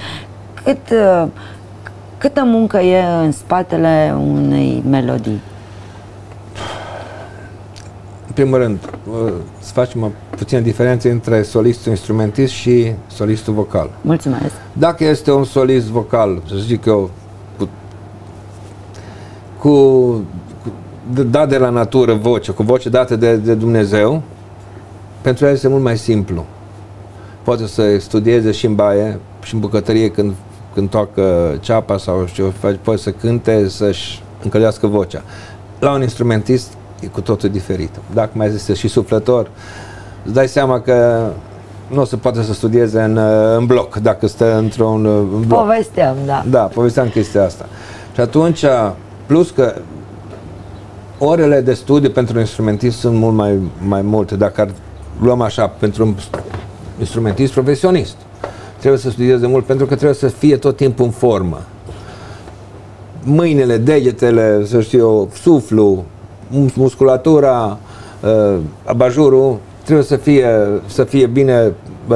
[SPEAKER 1] Câtă muncă e în spatele unei melodii?
[SPEAKER 3] În primul rând, să facem o puțină diferență între solistul instrumentist și solistul vocal.
[SPEAKER 1] Mulțumesc! Dacă
[SPEAKER 3] este un solist vocal, să zic eu, dat de la natură voce, cu voce dată de Dumnezeu, pentru el este mult mai simplu. Poate să studieze și în baie, și în bucătărie când toacă ceapa sau știu, poate să cânte, să-și încălzească vocea. La un instrumentist e cu totul diferit. Dacă mai este și suflător, îți dai seama că nu o să poate să studieze în bloc, dacă stă într-un bloc.
[SPEAKER 1] Povesteam, da.
[SPEAKER 3] Da, povesteam chestia asta. Și atunci, plus că orele de studiu pentru un instrumentist sunt mult mai multe. Dacă ar luăm așa, pentru un instrumentist profesionist, trebuie să studieze mult, pentru că trebuie să fie tot timpul în formă. Mâinile, degetele, să știu eu, suflu, musculatura, abajurul, trebuie să fie bine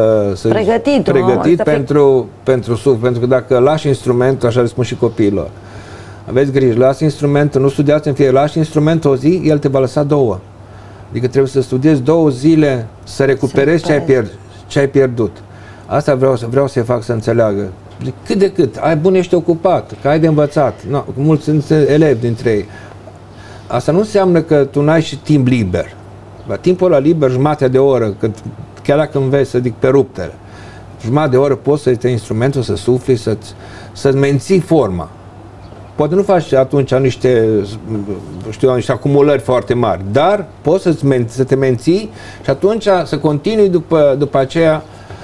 [SPEAKER 3] pregătit pentru suflu, pentru că dacă lași instrumentul, așa le spun și copiilor, aveți grijă, lași instrumentul, nu studiați în fiecare, lași instrumentul o zi, el te va lăsa 2. Adică trebuie să studiezi 2 zile să recuperezi ce ai pierdut. Asta vreau să-i fac să înțeleagă. Cât de cât, ai bun, ești ocupat, că ai de învățat. No, mulți sunt elevi dintre ei. Asta nu înseamnă că tu n-ai și timp liber. La timpul ăla liber, jumătate de oră, chiar dacă înveți, să zic, pe ruptere, jumătate de oră poți să-ți iei instrumentul, să sufli, să-ți menții forma. Poate nu faci atunci niște acumulări foarte mari, dar poți să te menții și atunci să continui după aceea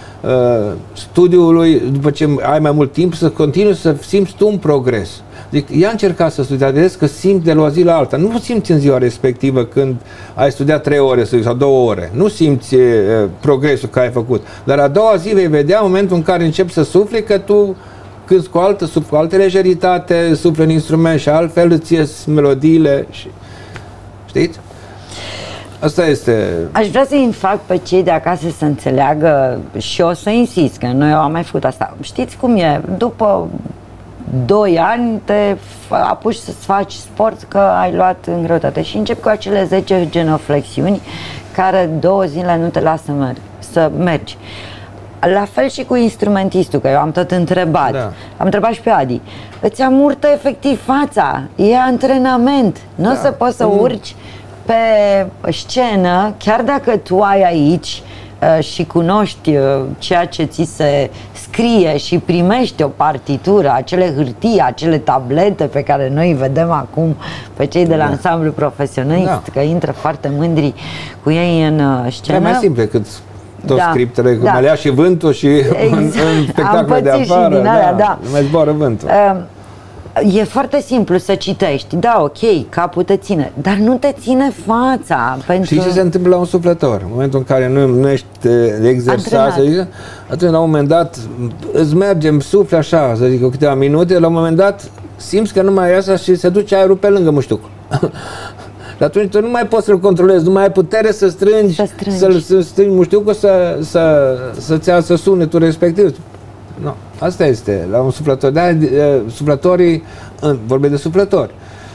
[SPEAKER 3] studiului, după ce ai mai mult timp, să continui să simți tu un progres. Deci, ia încerca să studiezi, că simți de la o zi la alta. Nu simți în ziua respectivă când ai studiat 3 ore sau 2 ore. Nu simți progresul care ai făcut. Dar a doua zi vei vedea momentul în care începi să sufli că tu cânti cu altă lejeritate, sufli în instrument și altfel îți ies melodiile. Știți? Asta este.
[SPEAKER 1] Aș vrea să-i fac pe cei de acasă să înțeleagă și o să insist, că noi am mai făcut asta. Știți cum e? După 2 ani te apuci să-ți faci sport că ai luat în greutate și începi cu acele 10 genoflexiuni care 2 zile nu te lasă să mergi. La fel și cu instrumentistul, că eu am tot întrebat. Da. Am întrebat și pe Adi. Îți amurtă efectiv fața. E antrenament. Nu o să poți să urci pe scenă, chiar dacă tu ai aici și cunoști ceea ce ți se scrie și primești o partitură, acele hârtii, acele tablete pe care noi vedem acum pe cei de la ansamblu profesionist, că intră foarte mândri cu ei în scenă.
[SPEAKER 3] E mai simplu decât toți scriptele, că mă lea și vântul și în spectacole de afară, mai zboară vântul.
[SPEAKER 1] E foarte simplu să citești, da, ok, capul te ține, dar nu te ține fața.
[SPEAKER 3] Știi ce se întâmplă la un suflător? În momentul în care nu ești exersat, atunci la un moment dat îți merge, sufli așa, să zic, câteva minute, la un moment dat simți că nu mai e asta și se duce aerul pe lângă muștucul. Și atunci tu nu mai poți să-l controlezi, nu mai ai putere să strângi muștucul să sune tu respectiv. No, asta este, la un suflător. Suflătorii, vorbim de suflători,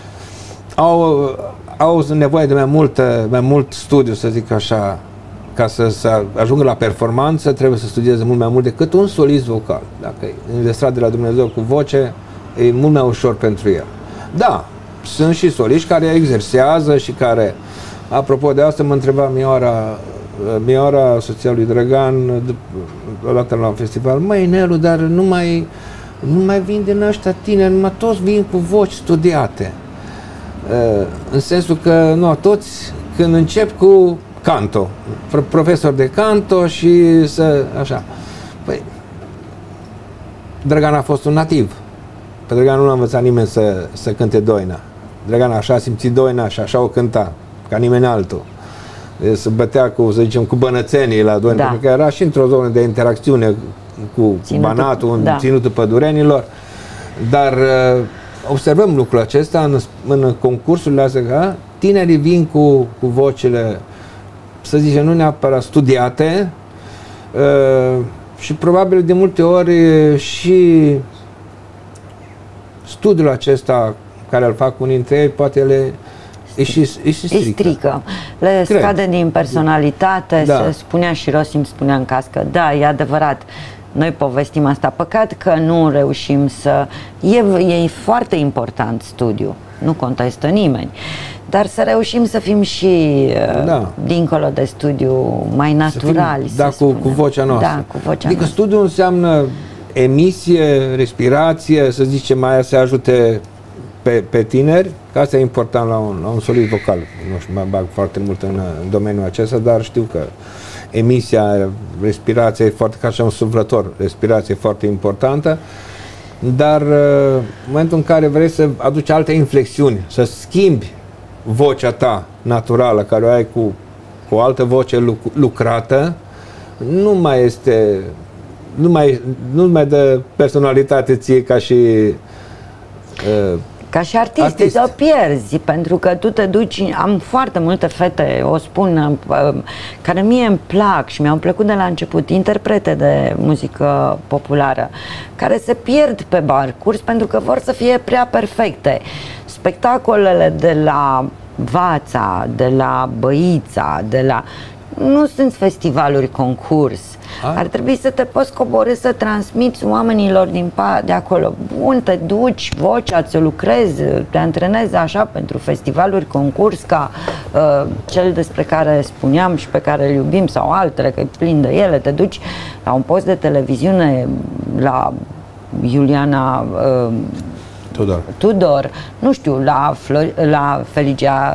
[SPEAKER 3] au nevoie de mai mult studiu, să zic așa, ca să ajungă la performanță, trebuie să studieze mult mai mult decât un solist vocal. Dacă e învestrat de la Dumnezeu cu voce, e mult mai ușor pentru el. Da, sunt și soliști care exersează și care, apropo de asta, mă întreba Mioara, soția lui Drăgan, odată la un festival: măi, Nelu, dar nu mai vin din ăștia tineri, numai toți vin cu voci studiate. În sensul că, nu, toți, când încep cu canto, profesor de canto și așa. Păi, Drăgan a fost un nativ. Pe Drăgan nu l-a învățat nimeni să cânte doina. Drăgan așa a simțit doina și așa o cânta, ca nimeni altul. Se bătea cu, să zicem, cu bănățenii la doina, pentru că era și într-o zonă de interacțiune cu Banatul, ținutul pădurenilor. Dar observăm lucrul acesta în concursurile astea, că tinerii vin cu vocile, să zicem, nu neapărat studiate, și probabil de multe ori și studiul acesta care îl fac unii dintre ei, poate îi strică.
[SPEAKER 1] Le scade din personalitate. Se spunea și Rosim, spunea în cască. Da, e adevărat. Noi povestim asta. Păcat că nu reușim să... E foarte important studiu. Nu contestă nimeni. Dar să reușim să fim și dincolo de studiu mai naturali.
[SPEAKER 3] Cu vocea noastră.
[SPEAKER 1] Da, cu vocea
[SPEAKER 3] adică
[SPEAKER 1] noastră.
[SPEAKER 3] studiul înseamnă emisie, respirație, să zicem, mai să ajute pe tineri, că asta e important la un solist vocal. Nu știu, mă bag foarte mult în domeniul acesta, dar știu că emisia, respirația e foarte, ca și un suflător, respirație e foarte importantă, dar în momentul în care vrei să aduci alte inflexiuni, să schimbi vocea ta naturală, care o ai cu o altă voce lucrată, nu mai dă personalitate ție ca și
[SPEAKER 1] artist. O pierzi, pentru că tu te duci. Am foarte multe fete, o spun, care mie îmi plac și mi-au plăcut de la început, interprete de muzică populară, care se pierd pe parcurs pentru că vor să fie prea perfecte. Spectacolele de la Vața, de la Băița, nu sunt festivaluri concurs. Ar trebui să te poți coborî să transmiți oamenilor de acolo. Bun, te duci, vocea, ți-o lucrezi, te antrenezi așa pentru festivaluri concurs ca cel despre care spuneam și pe care îl iubim, sau altele, că e plin de ele. Te duci la un post de televiziune, la Iuliana Tudor, nu știu, la Felicia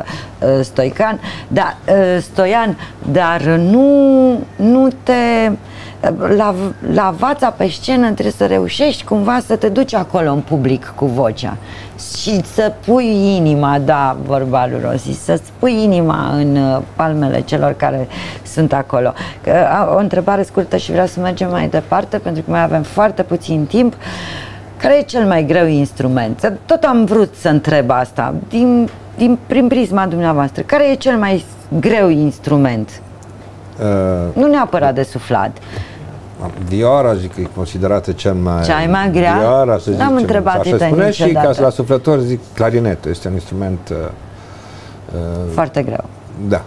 [SPEAKER 1] Stoian, dar nu te... La Vața pe scenă trebuie să reușești cumva să te duci acolo în public cu vocea și să pui inima, da, vorba lui Rosi, să-ți pui inima în palmele celor care sunt acolo. O întrebare scurtă și vreau să mergem mai departe, pentru că mai avem foarte puțin timp. Care e cel mai greu instrument? Tot am vrut să întreb asta, prin prisma dumneavoastră. Care e cel mai greu instrument? Nu neapărat de suflat.
[SPEAKER 3] Vioara, zic că e considerată cea mai
[SPEAKER 1] grea?
[SPEAKER 3] Vioara, să zicem.
[SPEAKER 1] N-am întrebat
[SPEAKER 3] așa spune, și ca la suflător zic clarinetul. Este un instrument
[SPEAKER 1] foarte greu.
[SPEAKER 3] Da.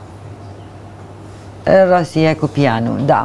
[SPEAKER 1] Rosi e cu pianul, da.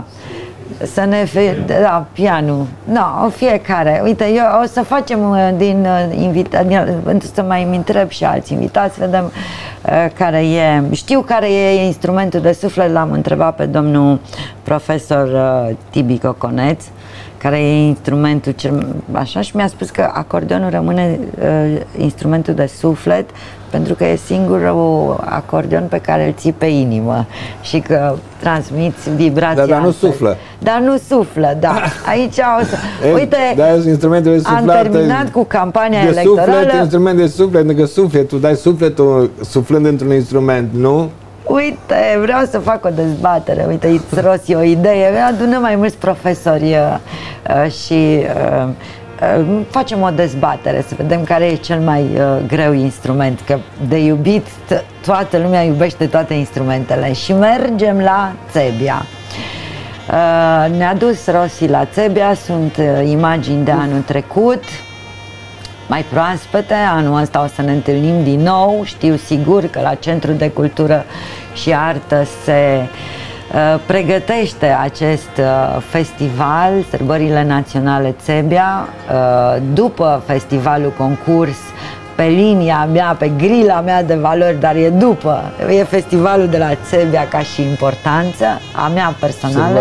[SPEAKER 1] Pianul. No, fiecare. Uite, eu o să facem din să mai îmi întreb și alți invitați, vedem care e. Știu care e instrumentul de suflet, l-am întrebat pe domnul profesor Tibi Coconeț, care e instrumentul așa, și mi-a spus că acordeonul rămâne instrumentul de suflet pentru că e singurul acordeon pe care îl ții pe inimă și că transmiți vibrația.
[SPEAKER 3] Dar nu suflă.
[SPEAKER 1] Dar nu suflă, da. Aici o să... Uite,
[SPEAKER 3] am
[SPEAKER 1] terminat cu campania electorală.
[SPEAKER 3] Suflet, instrument de suflet, pentru că sufletul, dai sufletul suflând într-un instrument, nu?
[SPEAKER 1] Uite, vreau să fac o dezbatere. Uite, îți Rosi o idee. Adunăm mai mulți profesori și facem o dezbatere, să vedem care e cel mai greu instrument. Că de iubit toată lumea iubește toate instrumentele. Și mergem la Țebia. Ne-a dus Rosi la Țebia. Sunt imagini de anul trecut, mai proaspete. Anul ăsta o să ne întâlnim din nou. Știu sigur că la Centrul de Cultură și Artă se pregătește acest festival, Sărbările Naționale Țebia, după festivalul concurs pe linia mea, pe grila mea de valori, dar e după. E festivalul de la Țebia ca și importanță, a mea personală.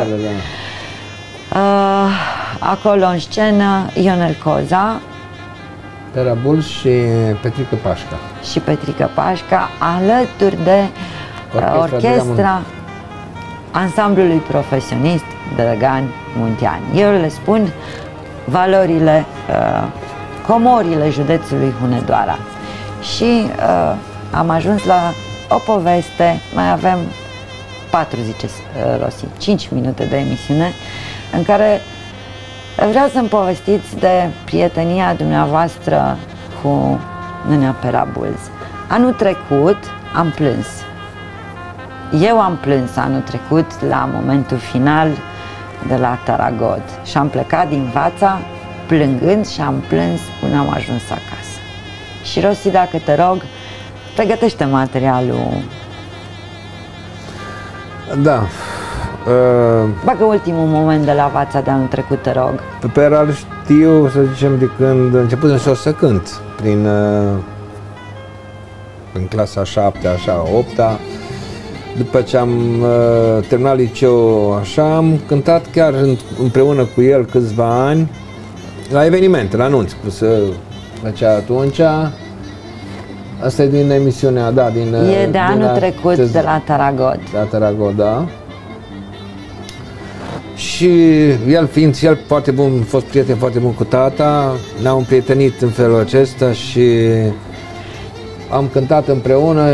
[SPEAKER 1] Acolo în scenă Ionel Coza,
[SPEAKER 3] Pera Bulls și Petrică Pașca.
[SPEAKER 1] Și Petrică Pașca, alături de orchestra ansamblului profesionist Drăgan Muntean. Eu le spun valorile, comorile județului Hunedoara. Și am ajuns la o poveste, mai avem 4, zice Rossi, 5 minute de emisiune, în care vreau să-mi povestiți de prietenia dumneavoastră cu Nenea Pera Bulls. Anul trecut am plâns. Eu am plâns anul trecut la momentul final de la Taragot și am plecat din Vața plângând și am plâns până am ajuns acasă. Și Rossi, dacă te rog, pregătește materialul.
[SPEAKER 3] Da.
[SPEAKER 1] Bagă ultimul moment de la Vața de anul trecut, te rog.
[SPEAKER 3] Pe Pera îl știu, să zicem, de când început să cânt, prin clasa 7-a, așa, 8-a. După ce am terminat liceu, așa, am cântat chiar împreună cu el câțiva ani la evenimente, la anunț, cum se făcea atunci. Asta e din emisiunea, da,
[SPEAKER 1] e de anul trecut, de la Taragot.
[SPEAKER 3] De la Taragot, da. Și el fiind el foarte bun, a fost prieten foarte bun cu tata, ne-am împrietenit în felul acesta și am cântat împreună.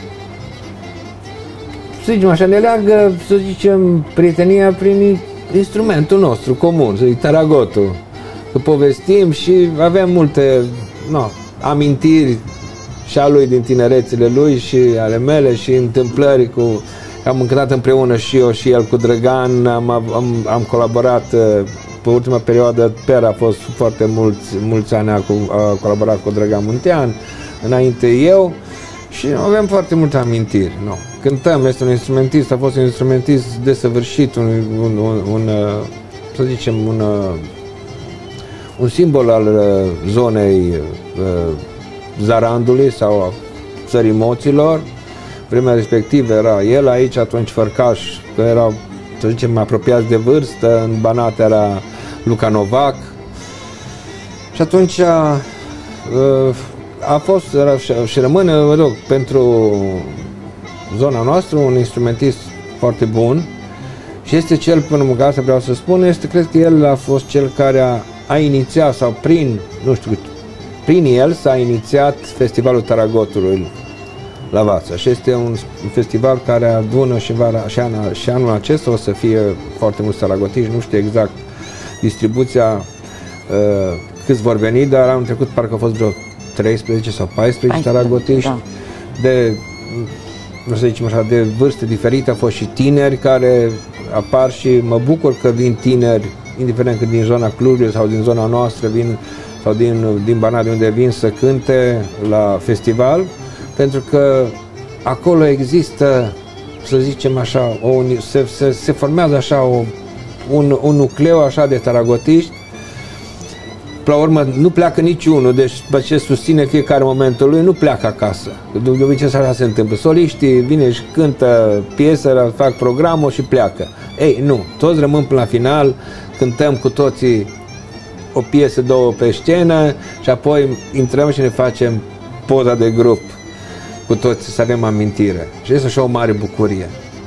[SPEAKER 3] Să zicem așa, ne leagă, să zicem, prietenia prin instrumentul nostru comun, să zic, Taragotul. Că povestim și avem multe amintiri și a lui din tinerețile lui și ale mele și întâmplări cu... Am cântat împreună și eu și el cu Drăgan, am colaborat pe ultima perioadă, Pera a fost foarte mulți ani, a colaborat cu Drăgan Muntean, înainte eu și avem foarte multe amintiri. Cântăm, este un instrumentist, a fost un instrumentist desăvârșit, să zicem, un simbol al zonei Zarandului sau a țării Moților. Vremea respectivă era el aici, atunci Fărcaș, că era, să zicem, apropiați de vârstă, în Banat era Luca Novac. Și atunci a fost și rămâne, mă rog, pentru zona noastră un instrumentist foarte bun și este cel, până măcar asta vreau să spun, cred că el a fost cel care a inițiat sau prin el s-a inițiat Festivalul Taragotului la Vața și este un festival care adună și anul acesta o să fie foarte mulți taragotiști, nu știu exact distribuția câți vor veni, dar anul trecut parcă au fost vreo 13 sau 14 taragotiști, da. Nu să zicem așa, de vârste diferite, au fost și tineri care apar și mă bucur că vin tineri, indiferent că din zona Clujului sau din zona noastră vin, sau din Banat, de unde vin să cânte la festival, pentru că acolo există, să zicem așa, se formează așa un nucleu așa de taragotiști. La urmă nu pleacă niciunul, deci după ce susține fiecare momentul lui, nu pleacă acasă. De obicei așa se întâmplă. Soliștii vine și cântă piesă, fac programul și pleacă. Ei, nu, toți rămân până la final, cântăm cu toții o piesă, două pe scenă și apoi intrăm și ne facem poza de grup cu toți, să avem amintire. Și este așa o mare bucurie.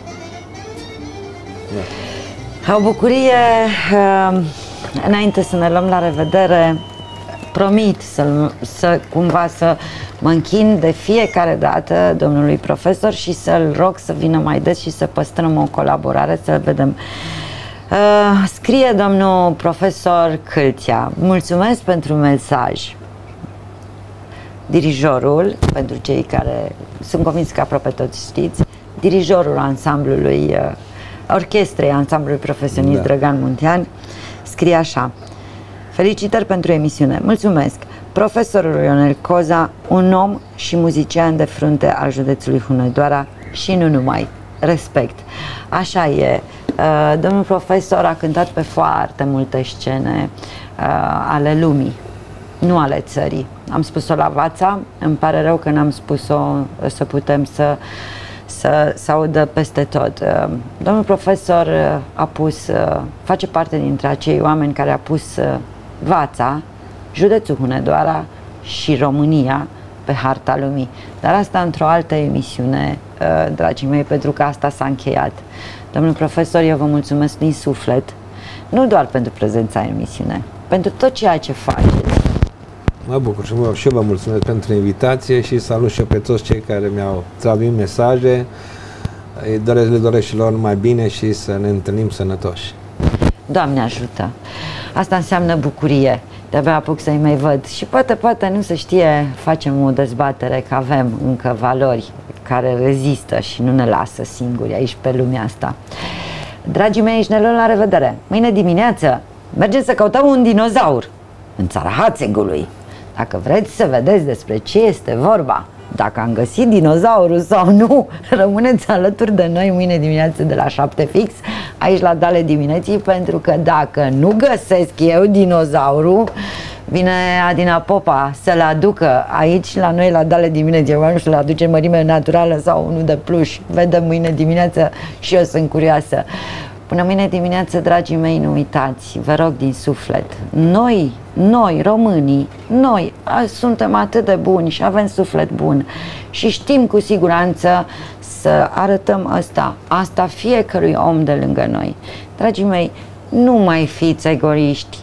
[SPEAKER 1] O bucurie, înainte să ne luăm la revedere, promit cumva să mă închin de fiecare dată domnului profesor și să-l rog să vină mai des și să păstrăm o colaborare, să vedem. Scrie domnul profesor Câlția: mulțumesc pentru mesaj. Dirijorul, pentru cei care sunt convins că aproape toți știți, dirijorul ansamblului, orchestrei ansamblului profesionist, da, Drăgan Muntean, scrie așa: felicitări pentru emisiune, mulțumesc. Profesorul Ionel Coza, un om și muzician de frunte al județului Hunedoara și nu numai. Respect. Așa e. Domnul profesor a cântat pe foarte multe scene ale lumii. nu ale țării. Am spus-o la Vața, îmi pare rău că n-am spus-o să putem să audă peste tot. Domnul profesor face parte dintre acei oameni care a pus Vața, județul Hunedoara și România pe harta lumii. Dar asta într-o altă emisiune, dragii mei, pentru că asta s-a încheiat. Domnul profesor, eu vă mulțumesc din suflet, nu doar pentru prezența în emisiune, pentru tot ceea ce faceți.
[SPEAKER 3] Mă bucur și eu vă mulțumesc pentru invitație și salut și eu pe toți cei care mi-au transmis mesaje. Le doresc și lor numai bine și să ne întâlnim sănătoși.
[SPEAKER 1] Doamne ajută! Asta înseamnă bucurie. De-abia apuc să-i mai văd. Și poate nu se știe, facem o dezbatere, că avem încă valori care rezistă și nu ne lasă singuri aici pe lumea asta. Dragii mei, și ne luăm la revedere. Mâine dimineață mergem să căutăm un dinozaur în țara Hațegului. Dacă vreți să vedeți despre ce este vorba, dacă am găsit dinozaurul sau nu, rămâneți alături de noi mâine dimineață de la 7 fix, aici la Dale Dimineții, pentru că dacă nu găsesc eu dinozaurul, vine Adina Popa să-l aducă aici la noi la Dale Dimineții. Eu nu știu, să-l aduce mărime naturală sau unul de pluș. Vedem mâine dimineață și eu sunt curioasă. Până mâine dimineață, dragii mei, nu uitați, vă rog din suflet, noi, românii, noi suntem atât de buni și avem suflet bun și știm cu siguranță să arătăm asta fiecărui om de lângă noi. Dragii mei, nu mai fiți egoiști,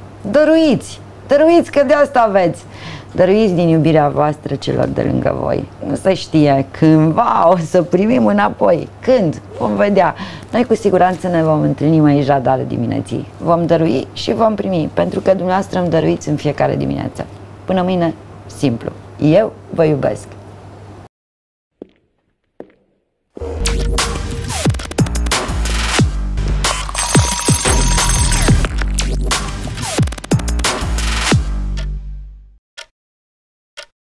[SPEAKER 1] dăruiți că de asta aveți. Dăruiți din iubirea voastră celor de lângă voi. Nu se știe, cândva o să primim înapoi. Când? Vom vedea. Noi cu siguranță ne vom întâlni aici la Dale Dimineții. Vom dărui și vom primi, pentru că dumneavoastră îmi dăruiți în fiecare dimineață. Până mâine, simplu. Eu vă iubesc.